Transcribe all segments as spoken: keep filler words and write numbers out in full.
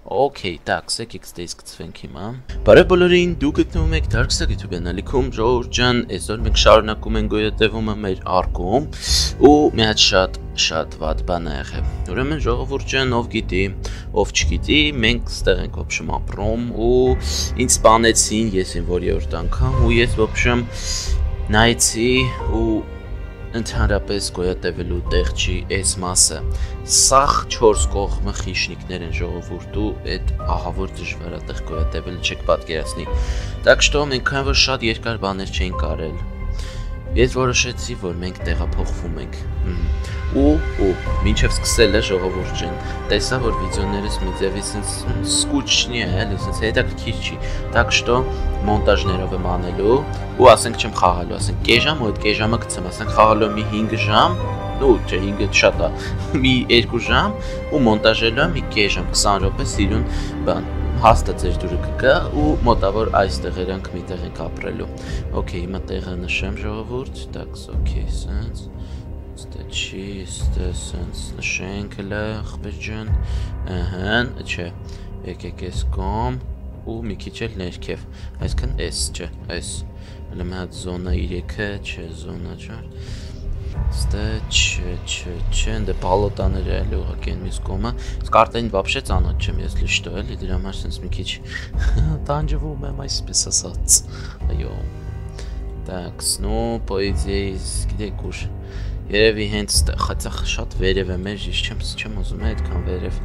Okay, так, եկեք ստեյս գծվենք հիմա։ Բարև բոլորին, դուք գտնվում եք Darkstar YouTube կանալիքում, ժողովուրդ ջան, այսօր մենք շարունակում ենք գոյատևումը մեր արկում ու մի հատ շատ շատ վատ բան ա եղել։ Ուրեմն ժողովուրդ ջան, ով գիտի, ով չգիտի, մենք ստեղ ենք ոբշեմ ապրում ու ինձ սպանեցին, ես եմ որ երրորդ անգամ ու ես ոբշեմ նայեցի ու ընդհանրապես գոյատևելու տեղ չի այս մասը։ Սաղ չորս կողմը խիշնիկներ են ժողովուրդ ու այդ ահավոր դժվար է տեղ գոյատևել չեք պատկերացնի։ Так что մենք քան որ շատ երկար բաներ չենք կարել։ Ես որոշեցի, որ մենք տեղափոխվում ենք։ Ու ու մինչև սկսել է ժողովուրդ ջան, տեսա որ վիդեոներս մի ձևի sense սկուչնի է, էլի sense հետաքրքիր չի։ Так что մոնտաժներով եմ անելու ու ասենք չեմ խաղալու, ասենք կես ժամ ու այդ կես ժամը գցեմ, ասենք խաղալու մի հինգ ժամ, ու չէ հինգը շատ է, մի երկու ժամ ու մոնտաժելու եմ մի կես ժամ, քսան րոպե սիրուն բան։ Հաստա ձեր դուրը կգա ու մոտավոր այստեղ երանք մի տեղ ենք ապրելու։ Okay, հիմա տեղը նշեմ ժողովուրդ, так, okay, sense Ստե չի, ստե sense նշենք հլը, ախպեր ջան, ըհն, չէ, եկեք ես կոմ ու մի քիչ էլ ներքև, այսքան էս չէ, այս, հլը մի հատ զոնա իրեքը, չէ, զոնա չէ, ստե չէ, չէ, չէ, ընդե բալոտաներ է էլի ուղղակի են մյուս կոմը, սկարտային վաբշե ծանոթ չեմ ես լիշտո էլի, դրա համար sense մի քիչ տանջվում եմ այսպես ասած, այո, так, ну, по идее, գիտեք ուշ, երևի հենց խացախ շատ վերև է մեր, ես չեմ չեմ ուզում է այդքան վերև,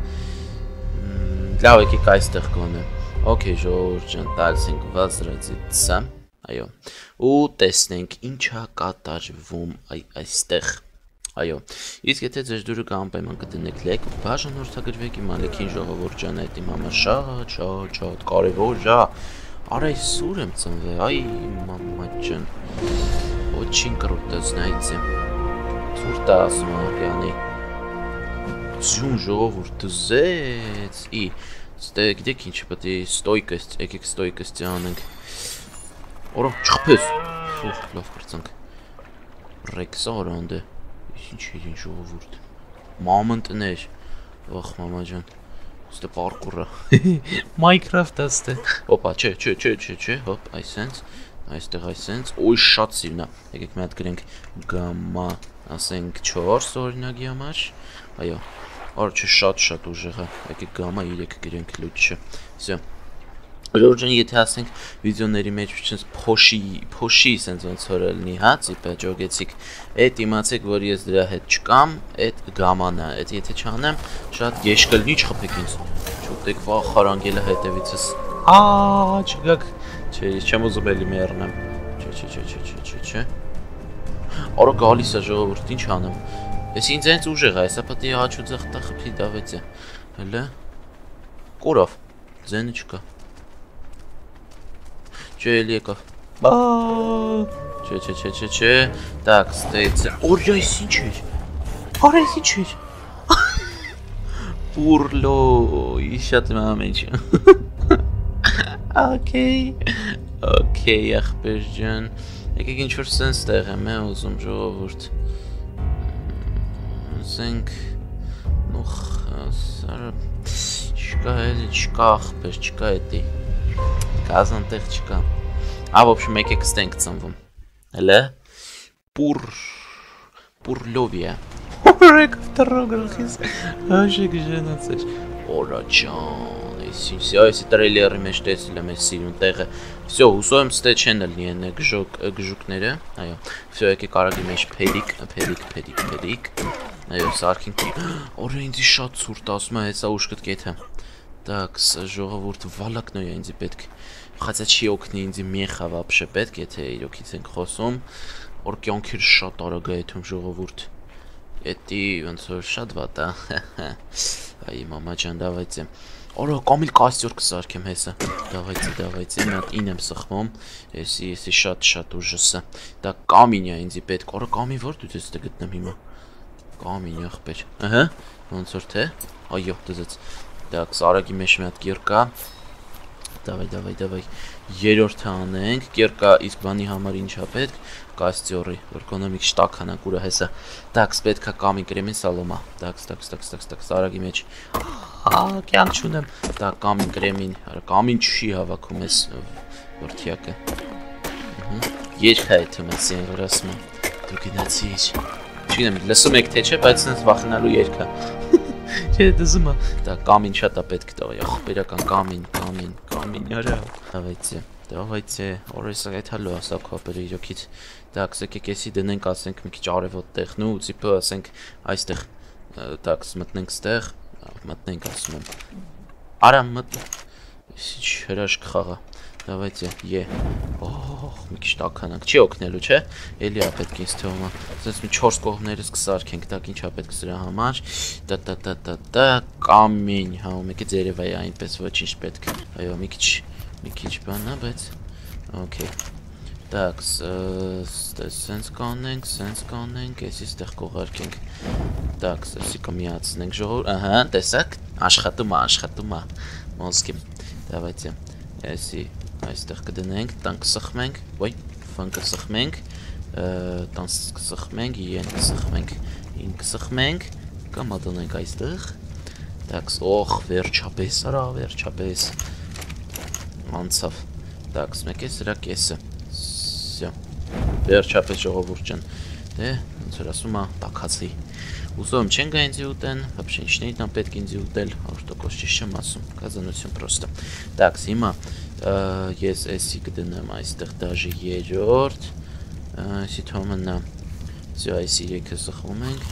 լավ եկեք այստեղ գոնե, okay, ժողովուրդ ջան, տալսենք վազրացիցա, այո, ու տեսնենք ինչա կատարվում այստեղ, այո, իսկ եթե ձեր դուրը կանպայման կդնեք լեք, բաժանորդագրվեք իմ ալեքին ժողովուրդ ջան, այդ իմ համար շատ, շատ, շատ կարևոր է, արա սուր եմ ծնվել, այ մամա ջան, очень круто, знаете, սուրտ է ասում աղյանի, ձյուն ժողովուրդ զեց, ի, ստե գիտեք ինչ պետք է ստոյկոստ, եկեք ստոյկոստի անենք, Օրա, չխպես, ֆուխ, լավ կրծանք, ռեքսա արանդ է, ինչ էր ինչ ժողովուրդ, մամընտներ, վախ մամա ջան, ստե պարկուր է, Minecraft աստե, հոպա, չէ, չէ, չէ, չէ, չէ, հոպ, այսենց, այստեղ այսենց, ոյ շատ սիրնա, եկեք մի հատ գրենք գամա, ասենք չորս օրինագի համար, այո, արա չէ շատ շատ ուժեղ է, եկեք գամա իրեք գրենք լուչը, սյո, Ժողովուրդ ջան, եթե ասենք վիդեոների մեջ չնես փոշի, փոշի սենց ոնց որ լինի, հա, ծիպը ջոգեցիք, այդ իմացեք, որ ես դրա հետ չկամ, այդ գաման է, այդ եթե չանեմ, շատ գեշ կլինի, չխփեք ինձ, չուտեք վախ խարանգելը հետևիցս, ա, չգաք, չէ, ես չեմ ուզում էլի մեռնեմ, չէ, չէ, չէ, չէ, չէ, չէ, չէ, արա գալիս է ժողովուրդ, ինչ անեմ, ես ինձ հենց ուժեղ է, հեսա պետք է հաչու ձախտա խփի դավեցը, հլը, կորավ, ձենը չկա Չէ, էլի եկավ, չէ, չէ, չէ, չէ, չէ, так, ստեյցը, օրյա ես ինչ էր, արա ես ինչ էր, պուրլո, ես շատ եմ ամենչ, okay, okay, ախպեր ջան, եկեք ինչ-որ սենց տեղ եմ է ուզում ժողովուրդ, ասենք, նուխ, ասարը, չկա էլի, չկա ախպեր, չկա էտի, Կազան տեղ չկա, ա, ոբշեմ եկեք ստենք ծնվում, հլը, պուր, պուրլովիա, օրեք վտռոգրխիս, հաշեք ժենացեր, որա ճան, ես ինչ, այս տրեյլերի մեջ տեսել եմ ես սիրուն տեղը, վսյո, հուսով եմ ստե չեն լնի են գժուկները, այո, վսյո եկեք արագի մեջ պերիկ, պերիկ, պերիկ, պերիկ, այո, սարքինք, օրը ինձի շատ սուրտ ասում է, հեսա ուշկտ կեթը, Так, ժողովուրդ վալակն է ինձի պետք, խացա չի օգնի ինձի մեխա վաբշե պետք, եթե իրոքից ենք խոսում, որ կյանքիր շատ արագ է եթում ժողովուրդ, էտի ոնց որ շատ վատ է, այ մամա ջան դավայցե, Արա կամիլ կաստյոր կսարքեմ հեսա, դավայցե, դավայցե, մի հատ ին եմ սխմում, եսի, եսի շատ շատ ուժսը, դա կամին է ինձի պետք, արա կամի որ դու դες գտնեմ հիմա, կամին ախպեր, ըհը, ոնց որ թե, այո, դզեց, Так, սարագի մեջ մի հատ գիր կա, Давай, давай, давай։ Երրորդը անենք, կերկա իսկ բանի համար ինչա պետք, կաստյորի, որ կոնոմիկ շտականանք ուրա հեսա։ Տաքս պետքա կամի կրեմին սալոմա։ Տաքս, տաքս, տաքս, տաքս, տաքս, արագի մեջ։ Հա, կյանք չունեմ։ Դա կամի կրեմին, արա կամին չի հավաքում ես որդյակը։ Երկա է թում ես են որ ասում եմ։ Դու գնացիր։ Չգիտեմ, լսում եք թե չէ, բայց sense վախենալու երգա։ Չէ, դզում է։ Դա կամին շատ է պետք տա, ախպերական կամին, կամին, կամին, արա։ Давайте, давайте, օրեսը այդ հալու ասա քոպերը իրոքից։ Так, եկեք էսի դնենք, ասենք մի քիչ արևոտ տեղն ու ցիպը ասենք այստեղ, так, մտնենք ստեղ, մտնենք ասում եմ։ Արա մտ։ Ինչ հրաշք խաղա։ Давайте, е. Օհ, մի քիչ տականանք, չի օգնելու, չէ։ Էլի է պետք ինձ թվում է։ Ասես մի չորս կողմերից կսարքենք, տակ ինչ է պետք սրա համար։ Տա տա տա տա տա կամին, հա, ու մեկը ձերևա է այնպես ոչինչ պետք։ Այո, մի քիչ, մի քիչ բան է, բայց օքեյ։ Так, sense կանենք, sense կանենք, էսի ստեղ կողարկենք։ Так, էսի կմիացնենք ժողովուրդ, ահա, տեսակ, աշխատում է, աշխատում է։ Մոսկի։ Давайте, էսի այստեղ կդնենք, տան կսխմենք, ոյ, ֆան կսխմենք, տան կսխմենք, ին կսխմենք, ին կսխմենք, կամ ադնենք այստեղ, տաքս, օխ, վերջապես, արա, վերջապես, անցավ, տաքս, մեկ է սրա կեսը, սյո, վերջապես ժողովուրդ ջան, դե, ոնց որ ասում է, տաքացի, Ուսում չեն գա ինձի ուտեն, вообще ինչն է պետք ինձի ուտել, հորդ տոկոս ճիշտ չեմ ասում, կազանություն պրոստը, տաքս, հիմա, ես էսի կդնեմ այստեղ դաժի երորդ, այսի թոմնա, սյո այսի երեքը սխվում ենք,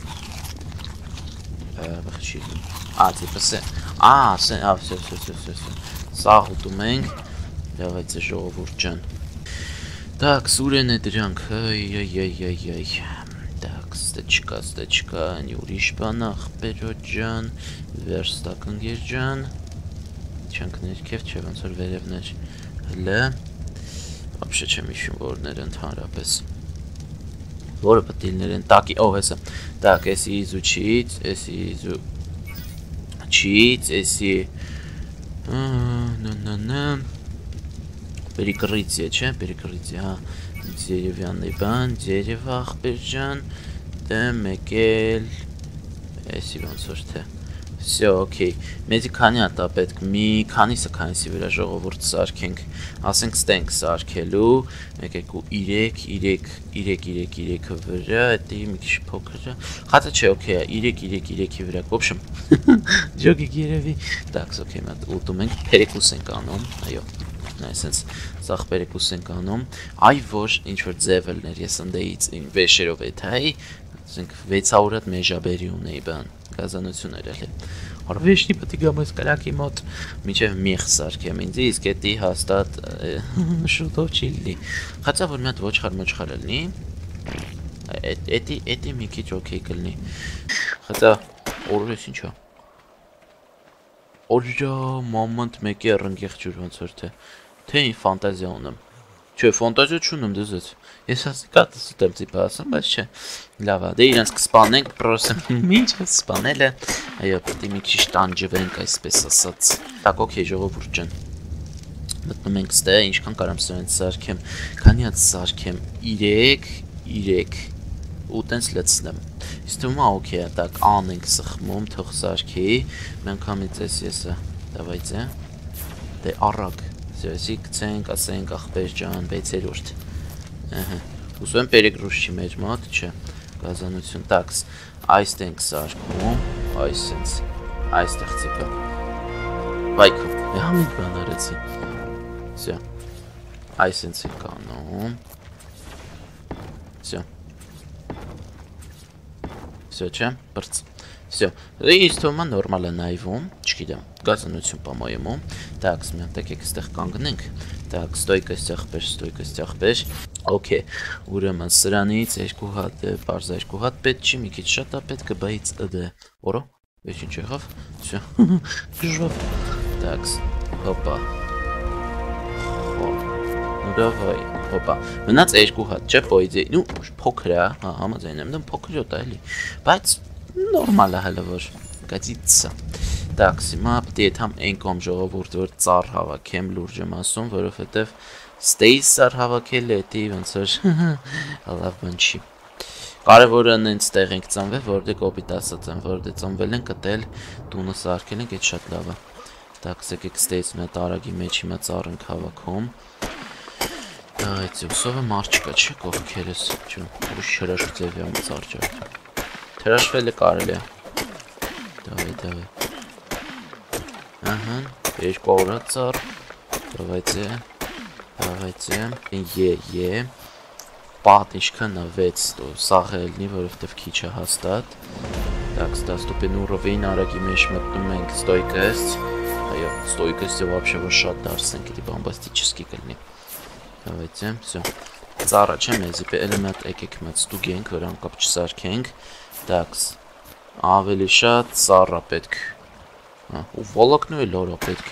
բխչի, ա, տիպս է, ա, սեն, ա, սյո, սյո, սյո, սյո, սյո, սաղ ուտում ենք, դավայց է ժողովուրդ ջան, տաքս, ուրեն է դրանք, այ, այ, այ, այ, այ, Ստեչկա, ստեչկա, նի ուրիշ բան ախպերոտ ջան, վերստակ ընգեր ջան, չանք ներքև չէ, ոնց որ վերևներ, հլը, ապշե չեմ իշում որներ ընդհանրապես, որը պտիլներ են, տակի, ով հեսը, տակ, էսի իզու չից, էսի իզու չից, էսի, նննննը, պերիկրիցիա, չէ, պերիկրիցիա, հա, ձերևյանն է բան, ձերև ախպեր ջան, մեկ էլ, էսի ոնց որ թե, վսյո, օքեյ, մեզի քանի ատա պետք, մի քանիսը քանիսի վրա ժողովուրդ սարքենք, ասենք ստենք սարքելու, մեկ եկու իրեք, իրեք, իրեք, իրեք, իրեքը վրա, էտի մի քիչ փոքրը, խածը չէ, օքեյ, իրեք, իրեք, իրեքի վրա, կոպշմ, ջոգիկ երևի, տաքս, օքեյ, մատ ուտում ենք, պերեկուս ենք անում, այո, այսենց սաղ պերեկուս ենք անում, այ որ ինչ-որ ձևելներ ես ընդեից իմ վեշերով էտ հայի, ասենք վեց հարյուրդ մեժաբերի ունեի բան, գազանություն էր էլի, արվեշնի պտի գամ ես կրակի մոտ, միջև միեղ սարքեմ ինձի, իսկ էտի հաստատ շուտով չի լի, խացա որ մի հատ ոչխար մոչխար ելնի, էտի մի քիչ օքեյ կլնի, խացա օրոր ես ինչա, օրիջա մամանտ մեկի առնգեղ ջուր ոնց որ թե, թե ին ֆանտազիա ունեմ, չէ, ֆանտազիա չունեմ դզեց, ես ասիկա դստեմ ծիպը ասեմ, բայց չէ, լավ է, դե իրանց կսպանենք, պրոսեմ, ինչ է սպանել է, այո, պետի մի քիչ տանջվենք այսպես ասած, տակ օքեյ ժողովուրդ ջան, մտնում ենք ստե, ինչքան կարամ սրանց սարքեմ, քանի հատ սարքեմ, իրեք, իրեք, ու տենց լցնեմ, իսկ թվում է օքեյ է, տակ ան ենք սխմում, թող սարքի, մենքամից ես եսը, դավայցե, դե առակ, Սյոսի կցենք, ասենք ախպեր ջան, վեցերորդ, ուսու եմ պերեկրուս չի մեր մոտ, չէ, գազանություն, տաքս, այստ ենք սարկում, այս սենց, այստեղ ծիպը, վայքում, է համիտ բան արեցի, սյո, այս սենց ենք անում, սյո, սյո չէ, բրծ, Всё. Իսկ թվում է նորմալ է նայվում, չգիտեմ, գազանություն պամոյում, տաքս մի հատ եկեք այստեղ կանգնենք, տակ ստոյկը ստեղ պես, ստոյկը ստեղ պես, օքեյ, ուրեմն սրանից երկու հատ է, բարձ երկու հատ պետք չի, մի քիչ շատ է պետք, բայց դե, օրո, ես ինչ եղավ, всё, գժվավ, տաքս, հոպա, ну давай, հոպա, մնաց երկու հատ, չէ, պոյձի, նու, փոքր է, հա, համաձայն եմ, դեմ փոքր յոտ է էլի, բայց նորմալ է հələ որ գացիցը Так, հիմա պետք է եթամ այն կողմ ժողովուրդ որ ծառ հավաքեմ լուրջ եմ ասում, որովհետև Stace ծառ հավաքելը էտի ոնց որ լավ բան չի։ Կարևորը նենց տեղ ենք ծնվել, որտեղ կոպիտ ասած եմ, որտեղ ծնվել են կտել, տունը սարքել ենք, այդ շատ լավ է։ Так, եկեք Stace մը տարագի մեջ հիմա ծառ ենք հավաքում։ Դա այդ ուսովը մարդ չկա, չէ՞ կողքերս, չէ՞, ուրիշ հրաշք ձևի ամ ծառ ջարդում։ Հրաշվել է կարելի է։ Давай, давай. Ага, երկու օր ծառ։ Давайте. Давайте. Է, է։ Պատ ինչքան է վեց, սաղ է լինի, որովհետև քիչ է հաստատ։ Так, ստաստուպին ուռովին արագի մեջ մտնում ենք ստոյկость։ Այո, ստոյկостью вообще որ շատ դարձնենք, դի բոմբաստически կլինի։ Давайте, всё. Ծառը չեմ էզի էլեմենտ եկեք մեծ ստուգենք, որ անկապ չսարքենք։ Так. Ավելի շատ ծառա պետք։ Ու վոլոկնու էլ օրա պետք։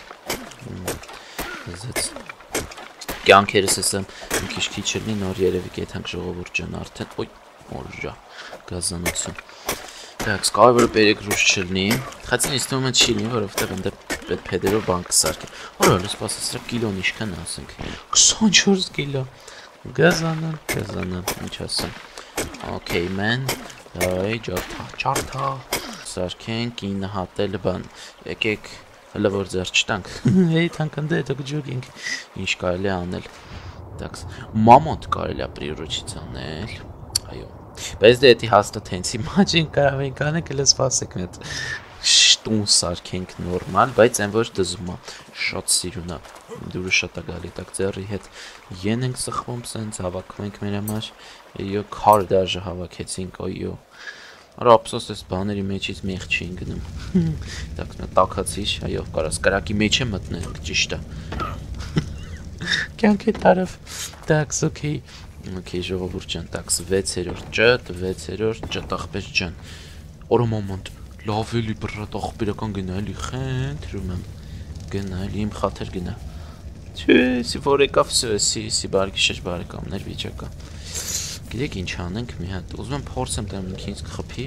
Զեց։ Կյանքերս ասեմ, մի քիչ քիչ լինի, նոր երևի կեթանք ժողովուրդ ջան արդեն։ Ոյ, օրջա, գազանություն։ Так, կարևորը պերեգրուշ չլինի։ Խացին ինձ թվում է չի լինի, որովհետև ընդ պետք փեդերով բան կսարքի։ Օրա, լույս սրա կիլոն ինչքան ասենք։ քսանչորս կիլո։ Գազանան, գազանան, ինչ ասեմ։ Okay, man. Այ ջարդա, ջարդա, սարքենք, ինը հատել բան, եկեք, հլը որ ձեր չտանք, հեի թանքնդե հետո կջոգենք, ինչ կարելի անել, տաքս, մամոնտ կարելի ապրիրոչից անել, այո, բայց դե էտի հաստատ հենց հիմա չենք կարող ենք անենք, հլը սպասեք մետ, շտուն սարքենք նորմալ, բայց այն որ դզում է, շատ սիրուն է, դուրը շատ է գալի, տակ ձերի հետ են ենք սխվում, սենց հավաքում ենք մեր համար, այո, քար դաժը հավաքեցինք, այո, արա ապսոս ես բաների մեջից մեղ չին գնում, տակ նա տակացիչ, այո, կարաս կրակի մեջ է մտնենք, ճիշտ է, կյանք է տարավ, տաքս, ոքեի, ոքեի ժողովուրդ ջան, տաքս, վեցերորդ ճտ, վեցերորդ ճտ աղբեր ջան, օրը մոմոնտ, լավ էլի բրատ աղբերական գնա էլի խենթրում եմ, գնա էլի իմ խաթեր գնա, չէ, սի որ եկավ սի, սի բարգի շեջ բարեկամներ վիճակա, գիտեք ինչ անենք մի հատ, ուզում եմ փորձեմ տեմ ինք ինձ կխփի,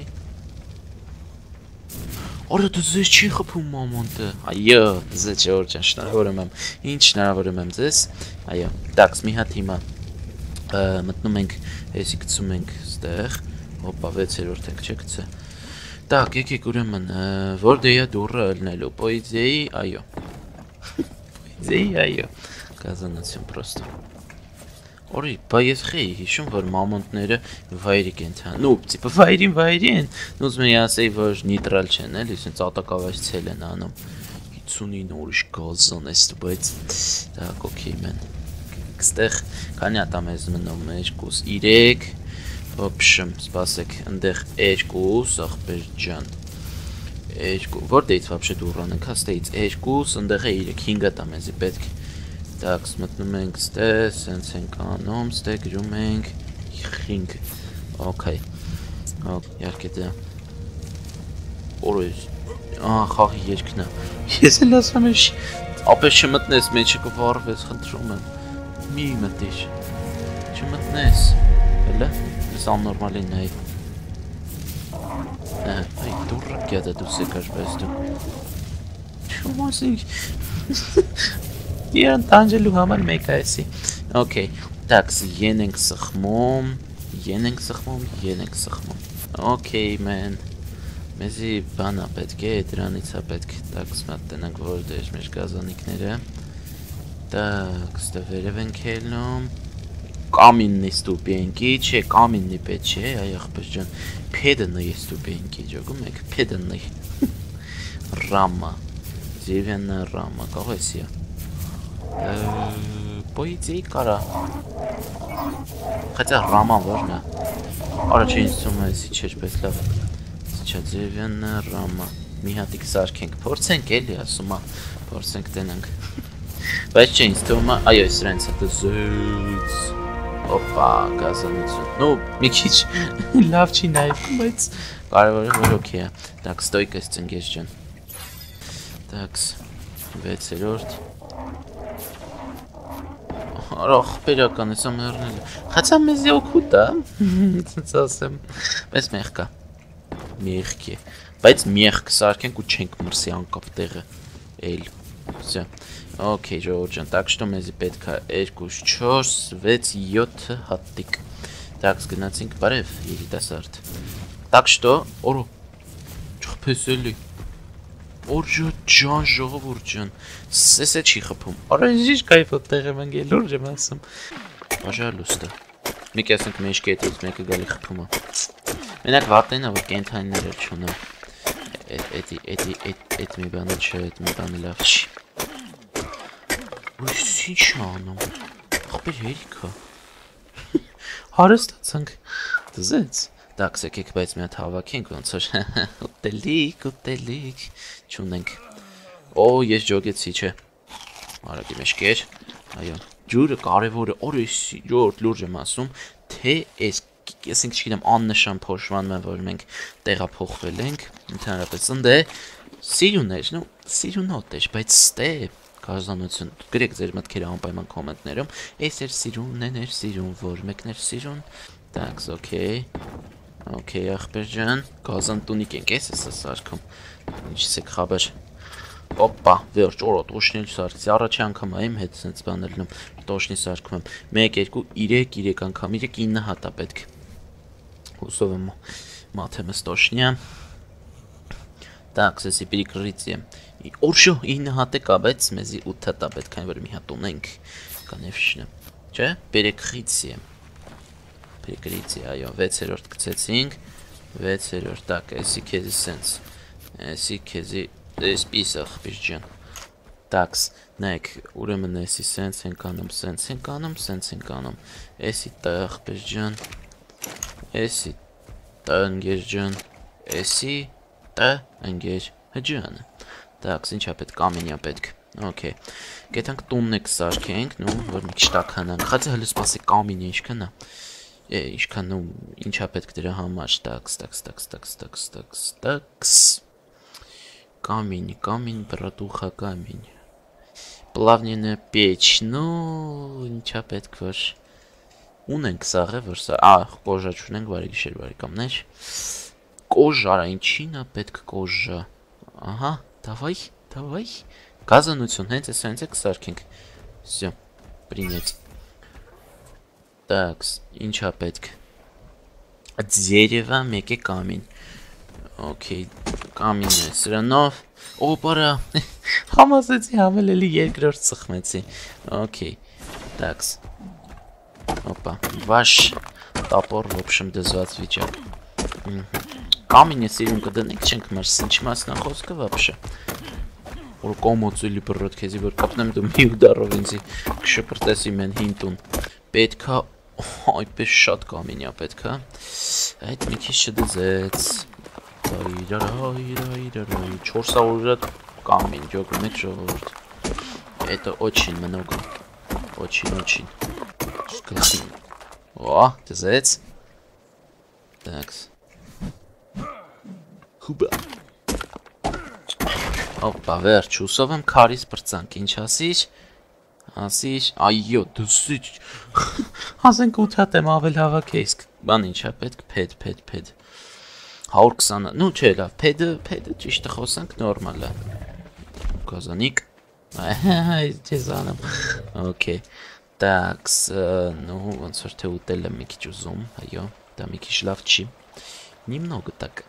Արա դու ձեզ չի խփում մամանտը, այո, ձեզ Ջորջան, շնորհավորում եմ, ինչ շնորհավորում եմ ձեզ, այո, տաքս մի հատ հիմա մտնում ենք, էսի գցում ենք ստեղ, հոպա վեցերորդ ենք չէ գցե, տակ եկեք ուրեմն, որտեղ է դուրը ելնելու, պոիզեի, այո, պոիզեի, այո, գազանացիոն պրոստո, Օրի, բա ես խեի հիշում, որ մամոնտները վայրիկ են թան, նու, ծիպը վայրին վայրի են, նուզմ է ասեի, որ նիտրալ չեն, էլ, իսեն ծատակավայց ցել են անում, հիցունին ուրիշ գազան ես դու, բայց, դակ, ոքեի մեն, կստեղ, կանի ատամ ես մնում, էջկուս, իրեք, ոպշմ, սպասեք, ընդեղ էջկուս, աղբեր ջան, էջկուս, որ դեից վապշե դուրան ենք, հաստեից, էջկուս, ընդեղ է իրեք, հինգ ատամ եզի պետք Так, մտնում ենք ստե, սենց ենք անում, ստե գրում ենք խինգ, ոքեյ, իարկե դա, օրոյս, խաղի երկնա, ես էլ ասում ես, ապես չմտնես մեջը կվարվես, խնդրում եմ, մի մտիշ, չմտնես, էլը, ես աննորմալին նայի, այ դուրը գյադը դու սեկար բես դու, չում ասինք, Իրան տանջելու համար մեկ այսի, ոքեյ, տաքս, են ենք սխմում, են ենք սխմում, են ենք սխմում, ոքեյ, մեն, մեզի բանա պետք է, դրանից է պետք, տաքս, մատ տնանք որ դեж մեր գազանիկները, տաքս, դա վերև ենք հելնում, կամիննի ստուպենքի, չէ, կամիննի պետ չէ, այ աղբեր ջան, պեդնի ստուպենքի, ջոգում եք, պեդնի, ռամա, զիվենը ռամա, կաղ էսի է, Պոիցեի կարա Խեցա ռաման որն է Արա չէ ինձ թվում է էսի չէր պես լավ Սիչա ձևյանը ռամա Մի հատիկ սարքենք Փորձենք էլի ասում է Փորձենք տենանք Բայց չէ ինձ թվում է Այո սրանց հետը զույց Օպա գազանություն Նու մի քիչ լավ չի նայվում Բայց կարևորը որ օքեյ է Տաքս ստոյկս ծնգես ջան Տաքս վեցերորդ Արախ, պերական ես ամերնել Խացա մեզ է օգուտ է Ես ասեմ Բայց մեղք է Մեղք է Բայց միեղ կսարքենք ու չենք մրսի անկապ տեղը էլ Всё. Okay, Georgian. Так что մեզի պետք է two, four, six, seven հատիկ։ Так, գնացինք բարև, երիտասարդ։ Так что, օրո չխփեսելի։ Օրջո ջան, ժողովուրդ ջան։ Սեսը չի խփում։ Արա ինչ կայֆ տեղ եմ անգել, լուրջ եմ ասում։ Пожалуйста։ Մի կեսենք մեջքի հետից մեկը գալի խփում է։ Մենակ վատենա, որ կենթանիները չունեմ։ Էդի, էդի, էդ մի բանը չէ, էդ մի բանը լավ չի։ Ույս ինչ անում։ Ախպեր հերիքա։ Հարստացանք։ Դզեց։ Так, եկեք բայց մի հատ հավաքենք ոնց որ ուտելիք, ուտելիք չունենք։ Օ, ես ջոգեցի, չէ։ Արագի մեջ կեր։ Այո։ Ջուրը կարևորը, օրես յորդ լուրջ եմ ասում, թե այս ասենք չգիտեմ աննշան փոշմանն է, որ մենք տեղափոխվել ենք, ընդհանրապես ընդ է սիրուններ, նո սիրունոտ է, բայց ստե Կազանություն, գրեք ձեր մտքերը անպայման կոմենտներում, այս էր սիրուն, են էր սիրուն, որ մեկն էր սիրուն, տաքս, օքեյ, օքեյ, ախպեր ջան, կազան տունիկ ենք, ես ես սարքում, ինչս եք խաբեր, օպա, վերջ, օրո, տոշնիլ սարքսի, առաջի անգամ այմ հետ սենց բաներնում, տոշնի սարքում եմ, մեկ, երկու, իրեք, իրեք անգամ, իրեք ինը հատա պետք, հուսով եմ մաթեմս տոշնյա, տաքս, եսի պիրիկրիցի եմ, Օրշո ինը հատ է կա, բայց մեզի ութ հատ է պետք այն որ մի հատ ունենք, կանևշնը, չէ, պերեկրիցի եմ, պերեկրիցի, այո, վեցերորդ կցեցինք, վեցերորդ, տակ, եսի կեզի սենց, եսի կեզի, ես պիսը խպիր ջան, տաքս, նայք, ուրեմն եսի սենց ենք անում, սենց ենք անում, սենց ենք անում, եսի տը խպիր ջան, եսի տը ընգեր ջան, եսի տը ընգեր ջանը Так, ինչ է պետք, ամենյա պետք, օքեյ, գետանք տունն եք սարքենք, նու, որ մի քիչ տաքանանք, խացի հլը սպասի կամինը ինչքան է, ինչքան նու, ինչ է պետք դրա համար, տաքս, տաքս, տաքս, տաքս, տաքս, տաքս, տաքս, կամին, կամին, բրատուխա կամին, պլավնինը պեչ, նու, ինչ է պետք, որ, ունենք սաղ է, որ սա, ա, կոժա չունենք, բարի գիշեր, բարի կամներ, կոժարա, ինչին է պետք կոժա, ահա, Давай, давай. Գազանություն, հենց այս հենց եք սարքենք։ Всё, принять. Так, ինչ է պետք։ Дерево, մեկը կամին։ Okay, կամին է սրանով։ Օ, բարա։ Համասեցի համելելի երկրորդ սխմեցի։ Okay. Так. Опа. Ваш топор, в общем, դզված վիճակ։ Կամինը սիրուն կդնենք, չենք մրս, ինչ մասնախոսքը վապշը։ Որ կոմոցիլի բրոտ քեզի, որ կապնեմ դու մի ուդարով ինձի կշպրտեսի մեն հինտուն։ Պետքա, այպես շատ կամինյա պետքա։ Այդ մի քիչ չդզեց։ չորսավոր կամին, ջոգում եք ժողովուրդ։ Это очень много. Очень-очень. Скотин. О, դզեց։ Такс. Հուբա Օպա, վերջ, ուսով եմ քարից պրծանք, ինչ ասիչ, ասիչ, այո, դուսիչ, ասենք ութ հատ եմ ավել հավաքեիս, բան ինչ է պետք, պեդ, պեդ, պեդ, հարյուր քսան, նու չէ լավ, պեդը, պեդը ճիշտը խոսանք, նորմալ է, կազանիկ, չես անում, օքեյ, տաքս, նու, ոնց որ թե ուտել եմ մի քիչ ուզում, այո, դա մի քիչ լավ չի, նիմնոգը տակ,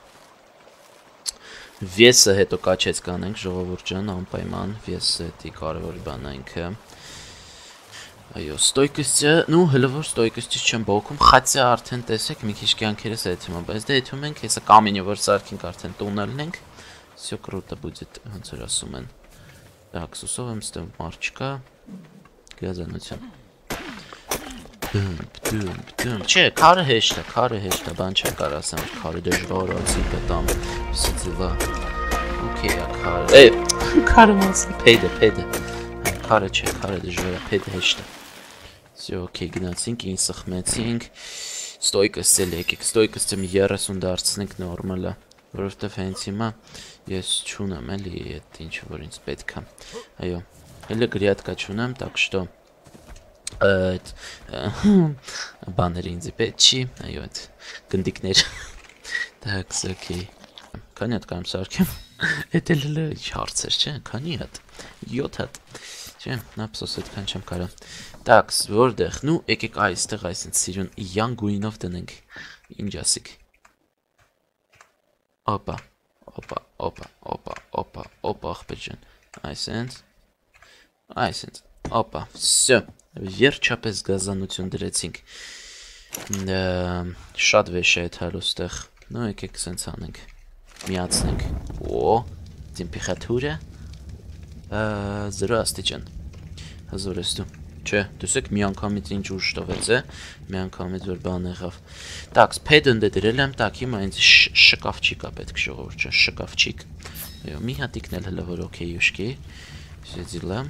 Վեսը հետո կաչեց կանենք, ժողովուրդ ջան, անպայման, վեսը հետի կարևոր բան այնքը Այո, ստոյկստը, նու հլը որ ստոյկստից չեմ բոքում, խացի արդեն տեսեք, մի քիչ կյանքերս էթում եմ, բայց դե էթում ենք, հեսա կամինը որ սարքինք արդեն տունելն ենք Всё круто будет, ոնց որ ասում են Так, սուսով եմ ստեմ մարդ չկա Գազանություն Դում, դում, դում, չէ, քարը հեշտ է, քարը հեշտ է, բան չէ կար ասեմ, քարը դժվար անցի պետամ, սիծիվա, օքեյ է քարը, է, քարը մասը, պեդը, պեդը, քարը չէ, քարը դժվար է, պեդը հեշտ է, Всё, օքեյ, գնացինք, ինձ սխմեցինք, ստոյկս էլ եկեք, ստոյկս եմ երեսուն դարձնենք նորմալ է, որովհետև հենց հիմա ես չունեմ էլի այդ ինչ որ ինձ պետք է, այո, հելը գրյատկա չունեմ, так что Այդ բաները ինձի պետք չի, այո այդ գնդիկներ, տաքս, օքեյ, քանի հատ կարամ սարքեմ։ Էդ էլ է հարցեր, չէ՞, քանի հատ։ յոթ հատ։ Չէ, նապսոս այդքան չեմ կարող։ Так, որտեղ, նու եկեք այստեղ այսինքն սիրուն յան գույնով դնենք։ Ինչ ասիք։ Опа, опа, опа, опа, опа, опа, ախպեր ջան։ Այսինքն, այսինքն, опа, всё, վերջապես գազանություն դրեցինք։ Շատ վեշ է այդ հարուստեղ։ Նու եկեք սենց անենք։ Միացնենք։ Օ, տեմպերատուրա զրո աստիճան։ Հազար ես դու։ Չէ, դուսեք մի անգամից ինչ ուժ տվեց է, մի անգամից որ բան եղավ։ Так, փեդն դե դրել եմ, так, հիմա ինձ շկաֆչիկ է պետք ժողովուրդ ջան, շկաֆչիկ։ Այո, մի հատիկն էլ հələ որ օքեյ ուշքի։ Սեզիլամ։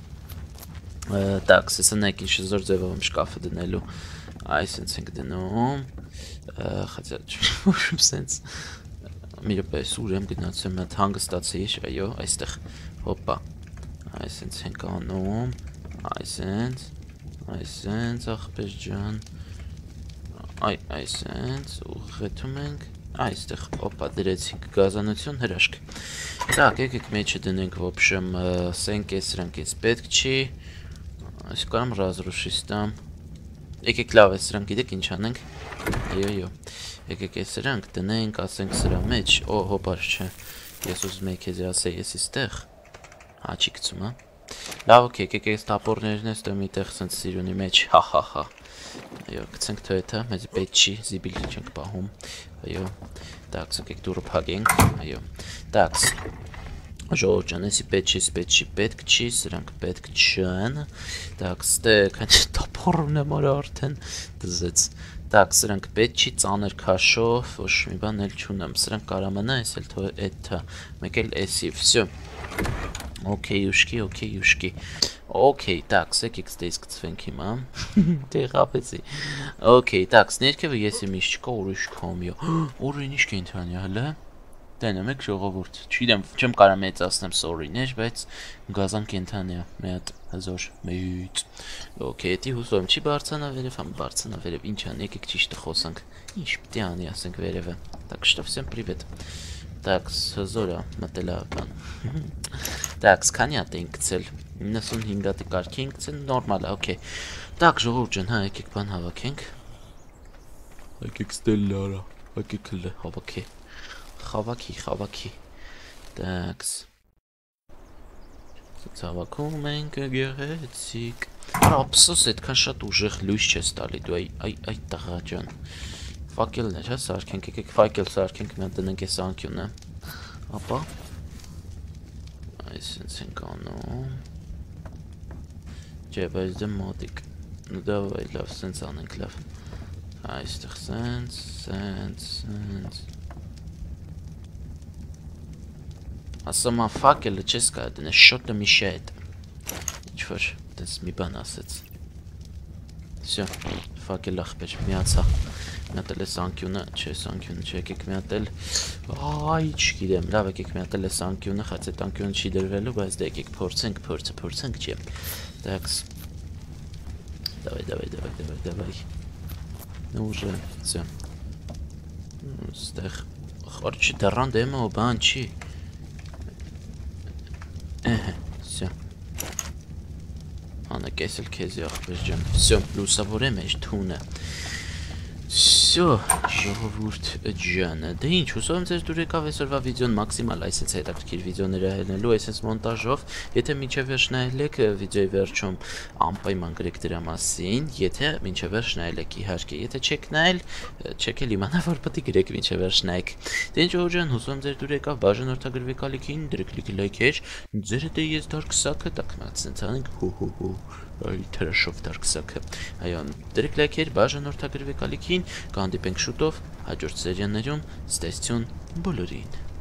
Так, սեսանեք ինչ զոր ձևով եմ շկաֆը դնելու։ Այսինքն ենք դնում։ Хотя, ուշում սենց։ Մի րոպե, ուր եմ գնացել, մատ հանգստացի, այո, այստեղ։ Հոպա։ Այսինքն ենք անում։ Այսենց, այսենց, ախպեր ջան, այ, այսենց, ուղղեթում ենք, այստեղ, օպա, դրեցինք գազանություն հրաշք, так, եկեք մեջը դնենք, ոբշեմ, սենք է սրանք ես պետք չի, այս կարամ ռազրուշիս տամ, եկեք լավ է սրանք գիտեք ինչ անենք, այո, այո, եկեք է սրանք դնենք, ասենք սրա մեջ, օ, հոպար չէ, ես ուզում եք եզի ասե, ես իստեղ, հաչի կծում, հա, լավ, ոք եկեք ես տապորներն ես դեմ իտեղ սենց սիրունի մեջ, հա, հա, հա, այո, կծենք թո էթա, մեզ պետ չի, զիբիլի չենք պահում, այո, տաքս, եկեք դուրը պագենք, այո, տաքս, ժողոր ճան, եսի պետ չի, պետ չի, պետք չի, սրանք պետք չեն, տաքս, տե, կան տապորն եմ արա արդեն, դզեց, տաքս, սրանք պետ չի, ծաներ կաշով, ոչ մի բան էլ չունեմ, սրանք կարամանա, ես էլ թո էթա, մեկ էլ եսի, վսյո, Окей, ушки, окей, ушки. Окей, так, եկեք ստեյս կծվենք հիմա։ Տեղապեցի։ Окей, так, ներքևը ես եմ իշ չկա ուրիշ կամյա։ Օրին իշ կենթանի հələ։ Տենեմ եք ժողովուրդ։ Չգիտեմ, չեմ կարող մեծացնեմ սորիներ, բայց գազան կենթանի է։ Մի հատ հազար մեծ։ Окей, դի հուսով եմ չի բարձանա վերև, համ բարձանա վերև։ Ինչ ան, եկեք ճիշտը խոսանք։ Ինչ պիտի անի, ասենք վերևը։ Так, что всем привет. Так, հազորա, մտելական։ Так, քանի հատ ենք գցել։ իննսունհինգ հատի կարգի ենք գցել, նորմալ է, օքեյ։ Так, ժողովուրդ ջան, հա, եկեք բան հավաքենք։ Եկեք ստել արա, եկեք լը հավաքի։ Խավաքի, խավաքի։ Так. Ցավակում ենք գեղեցիկ։ Արա, ափսոս այդքան շատ ուժեղ լույս չես տալի դու, այ, այ, այ տղա ջան։ Ֆակելներ, հա, սարքենք, եկեք ֆակել սարքենք, մենք դնենք այս անկյունը։ Ապա այսինքն ենք անում։ Չէ, բայց դե մոտիկ։ Ну давай, լավ, սենց անենք, լավ։ Այստեղ սենց, սենց, սենց։ Ասոմա ֆակելը չես կարա դնես, շոտը միշայդ։ Ինչ-որ, դες մի բան ասեց։ Всё, ֆակել ախպեր, միացա։ Միատել ես անկյունը, չէ, անկյունը չէ, եկեք միատել, այ, չգիտեմ, լավ եկեք միատել ես անկյունը, խաց այդ անկյունը չի դրվելու, բայց դե եկեք փորձենք, փորձը, փորձենք չի, տաքս, դավայ, դավայ, դավայ, դավայ, դավայ, նու ուժը, ծյա, ստեղ, խար չի դարան դեմը, ու բան չի, էհը, ծյա, անը կեսել կեզի ախպեր ջան, всё, լուսավոր եմ էջ թունը, Всё, ժողովուրդ ջանը, դե ինչ, հուսով եմ ձեզ դուր եկավ այսօրվա վիդեոն մաքսիմալ այսպես հետաքրքիր վիդեոներ ելնելու, այսպես մոնտաժով, եթե մինչև վերջ նայել եք վիդեոյի վերջում անպայման գրեք դրա մասին, եթե մինչև վերջ նայել եք իհարկե, եթե չեք նայել, չեք էլ իմանա որ պետք է գրեք մինչև վերջ նայեք։ Դե ինչ ժողովուրդ ջան, հուսով եմ ձեր դուր եկավ, բաժանորդագրվեք ալիքին, դրեք լայքեր, ձեր հետ է ես Dark Sack-ը, տակ մացնենք անենք, հու-հու-հու Այ թրաշով Dark Sack-ը, այո, դրեք լայքեր, բաժանորդագրվեք ալիքին, կհանդիպենք շուտով հաջորդ սերիաներում, ստեսություն բոլորին։